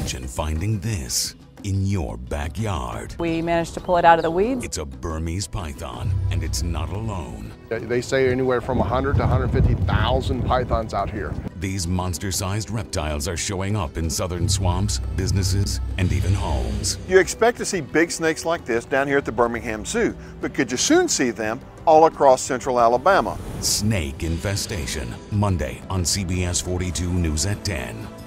Imagine finding this in your backyard. We managed to pull it out of the weeds. It's a Burmese python, and it's not alone. They say anywhere from 100 to 150,000 pythons out here. These monster-sized reptiles are showing up in southern swamps, businesses, and even homes. You expect to see big snakes like this down here at the Birmingham Zoo, but could you soon see them all across central Alabama? Snake Infestation, Monday on CBS 42 News at 10.